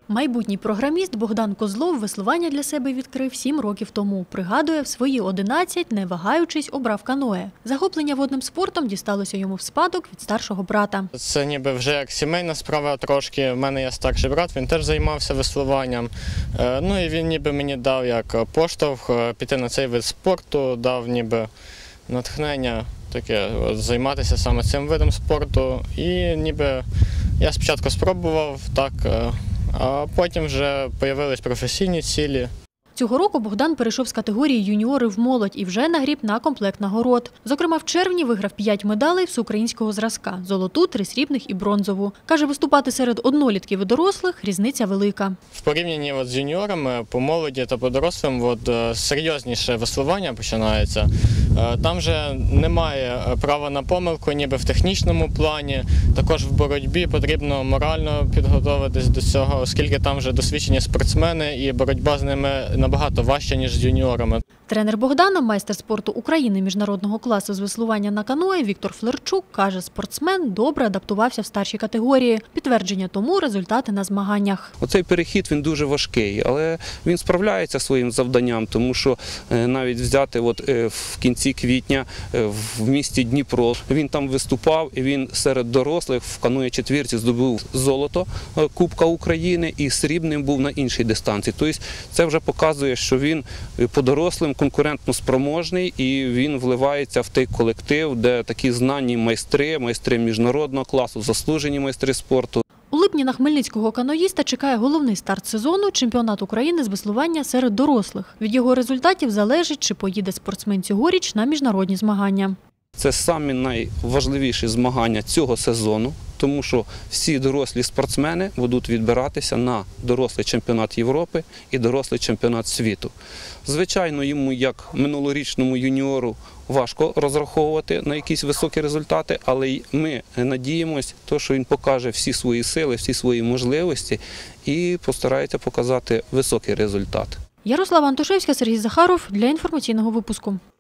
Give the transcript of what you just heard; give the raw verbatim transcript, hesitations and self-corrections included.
Майбутній програміст Богдан Козлов веслування для себе відкрив сім років тому. Пригадує, в свої одинадцять, не вагаючись, обрав каное. Захоплення водним спортом дісталося йому в спадок від старшого брата. Це ніби вже як сімейна справа трошки. У мене є старший брат, він теж займався веслуванням. Ну і він ніби мені дав як поштовх піти на цей вид спорту, дав ніби натхнення таке займатися саме цим видом спорту. І ніби я спочатку спробував так, а потім вже з'явились професійні цілі. Цього року Богдан перейшов з категорії юніори в молодь і вже нагріб на комплект нагород. Зокрема, в червні виграв п'ять медалей всеукраїнського зразка – золоту, три срібних і бронзову. Каже, виступати серед однолітків і дорослих – різниця велика. В порівнянні от з юніорами, по молоді та по дорослим от, серйозніше веслування починається. Там вже немає права на помилку, ніби в технічному плані. Також в боротьбі потрібно морально підготуватись до цього, оскільки там вже досвідчені спортсмени і боротьба з ними набагато важче, ніж з юніорами. Тренер Богдана, майстер спорту України міжнародного класу з веслування на каное Віктор Флерчук каже, спортсмен добре адаптувався в старшій категорії. Підтвердження тому – результати на змаганнях. Оцей перехід він дуже важкий, але він справляється своїм завданням, тому що навіть взяти от в кінці квітня в місті Дніпро, він там виступав і він серед дорослих в каное четвірці здобув золото Кубка України і срібним був на іншій дистанції. Тобто це вже показує, що він по дорослим конкурентно спроможний і він вливається в той колектив, де такі знані майстри, майстри міжнародного класу, заслужені майстри спорту. У липні на хмельницького каноїста чекає головний старт сезону – чемпіонат України з веслування серед дорослих. Від його результатів залежить, чи поїде спортсмен цьогоріч на міжнародні змагання. Це самі найважливіші змагання цього сезону, тому що всі дорослі спортсмени будуть відбиратися на дорослий чемпіонат Європи і дорослий чемпіонат світу. Звичайно, йому, як минулорічному юніору, важко розраховувати на якісь високі результати, але ми надіємося, що він покаже всі свої сили, всі свої можливості і постарається показати високий результат. Ярослава Антошевська, Сергій Захаров для інформаційного випуску.